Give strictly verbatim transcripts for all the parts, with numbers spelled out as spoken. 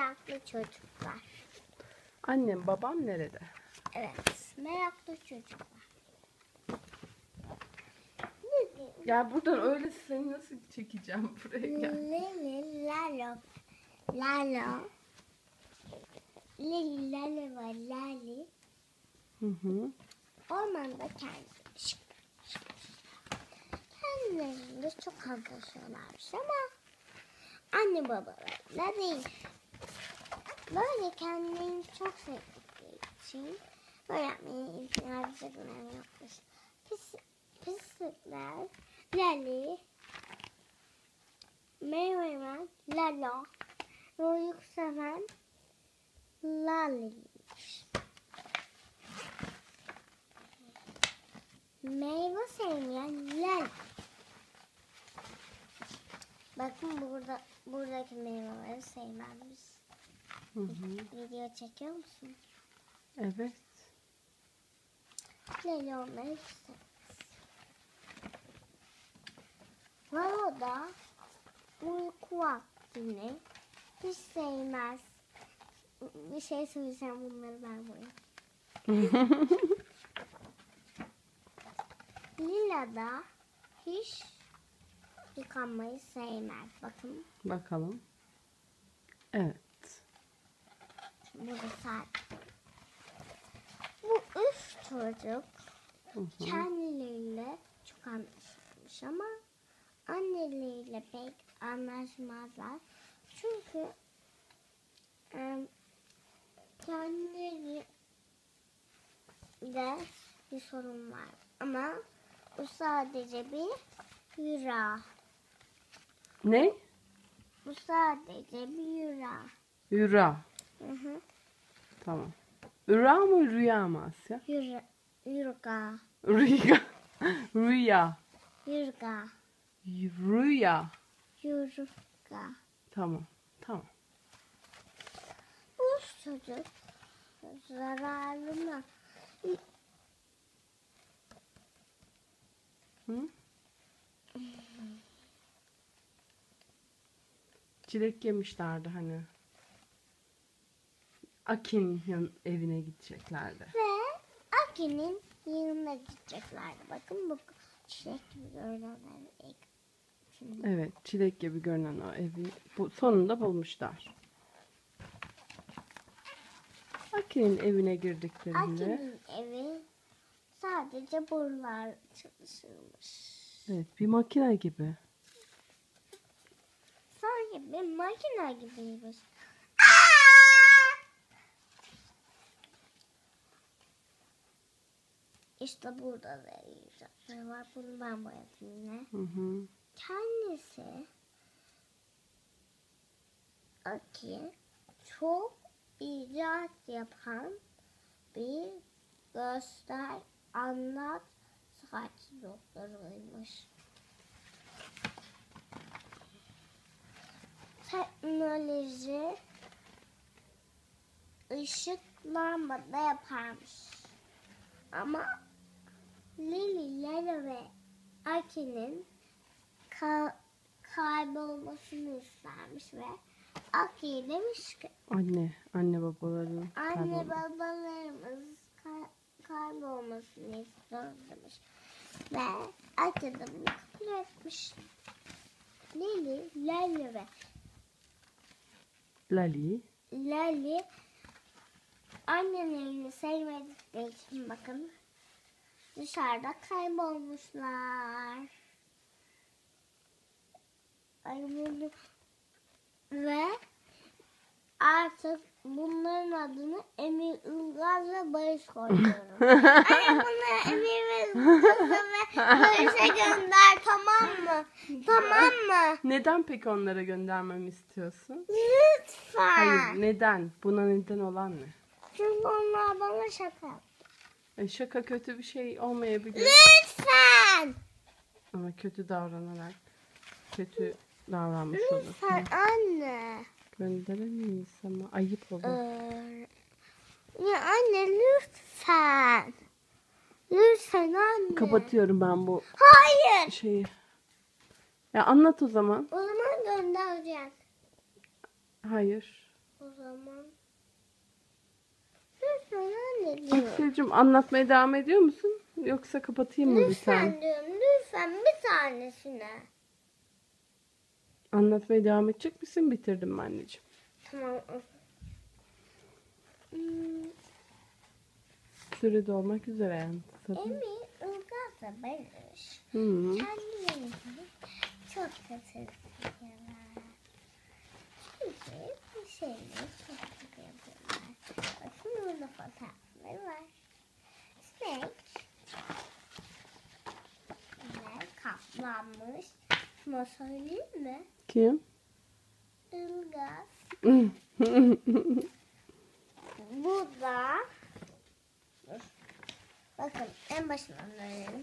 meraklı çocuklar. Annem babam nerede? Evet, meraklı çocuklar. Ya buradan öyle seni nasıl çekeceğim buraya gel. Lili lalo lalo Lili lalo ve lali Hı hı. ormanda kendi kendilerinde çok anlaşıyorlarmış ama anne babalarıyla değil. Böyle kendilerini çok sevdikleri için böyle yapmaya itiraz edilen yokmuş. Pis, pislikler Lali, Meyvemen, Lala, Royuk seven Lali'ymiş. Meyve sevmeyen Lali. Bakın burada buradaki meyveleri sevmezmiş. Hı hı. Video çekiyor musun? Evet. Lali onları istemez. Lala da uyku vaktini hiç sevmez. Bir şey söyleyeceğim, bunları ben koyayım. Lila da hiç yıkanmayı sevmez. Bakın. Bakalım. Evet. Burada sadece. Bu üç çocuk Hı hı. kendileriyle çok anlaşılmış ama anneleriyle pek anlaşmazlar. Çünkü e, kendileri de bir sorun var. Ama bu sadece bir rüya. Ne? Bu sadece bir rüya. Yura. Hı hı. Tamam. Üra mı rüya mı Asya? Yürü, yürga, Rüya. Rüya. yürga, Rüya. yürga. Tamam. Tamam. Bu çocuk zararlı mı? Hı? Çilek yemişlerdi hani. Akin'in evine gideceklerdi. Ve Aki'nin yanına gideceklerdi. Bakın bu çiçek gibi görünen ev. Şimdi Evet, çilek gibi görünen o evi bu, sonunda bulmuşlar. Akin'in evine girdiklerinde Aki'nin evi sadece buralar çalışırmış. evet, bir makine gibi. Sanki bir makine gibiymiş. İşte burada da icatları var. Bunu ben boyadım yine. Hı hı. Kendisi Aki çok icat yapan bir göster anlat saç doktoruymuş. Teknoloji ışık lambada yaparmış. Ama Lili, Lala ve Aki'nin ka kaybolmasını istermiş ve Aki demiş ki Anne, anne babaların anne kayboldu. babalarımız kay kaybolmasını istiyoruz demiş. Ve Aki de bunu kabul etmiş. Lili, Lala ve Lali. Lali annelerini sevmedikleri için bakın dışarıda kaybolmuşlar. Ay bunu ve artık bunların adını Emir Ilgaz ve Barış koyuyorum. Ay bunları Emir ve Ilgaz ve Barış'a gönder, tamam mı? Tamam mı? Neden peki onlara göndermemi istiyorsun? Lütfen. Hayır, neden? Buna neden olan ne? Çünkü onlar bana şaka yaptı. E, şaka kötü bir şey olmayabilir. Lütfen. Ama kötü davranarak kötü davranmış Lütfen olursun. anne. Gönderemeyiz ama ayıp olur. Ee, ya anne lütfen. Lütfen anne. Kapatıyorum ben bu Hayır. şeyi. Ya anlat o zaman. O zaman göndereceğiz. Hayır. O zaman zaman. Lütfen anne diyorum. Asya'cığım anlatmaya devam ediyor musun? Yoksa kapatayım mı bir tane? Lütfen diyorum. Lütfen bir tanesine. Anlatmaya devam edecek misin? Bitirdim mi anneciğim? Tamam. Hmm, Süre dolmak üzere yani. Tabii. Emir Ilgaz da belir. Hı. Kendilerini çok kötü yapıyorlar. Çünkü bir şeyleri çok kötü yapıyorlar. Bakın burada fotoğrafları var. Sinek. Bunlar kaplanmış. Ama söyleyeyim mi? Kim? Ilgaz. Bu da dur. Bakın en başından verelim.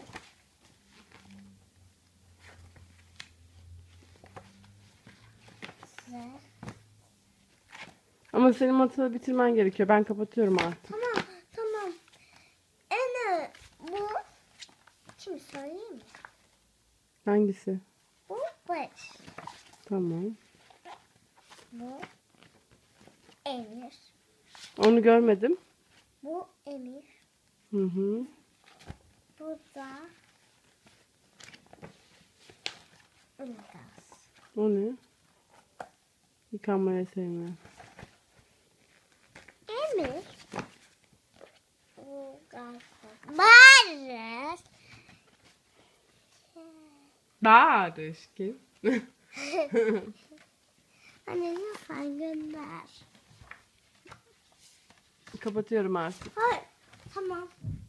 Size. Ama senin masalı bitirmen gerekiyor. Ben kapatıyorum artık. Tamam tamam. En ö- bu kim söyleyeyim mi? Hangisi? Bu Barış. Tamam. Bu Emir. Onu görmedim. Bu Emir. Hı hı. Bu da Ilgaz. O ne? Yıkanmayı sevmiyorum. Emir. Ilgaz. Barış. Barış kim? Anne lütfen gönder. Kapatıyorum artık. Hayır. Tamam.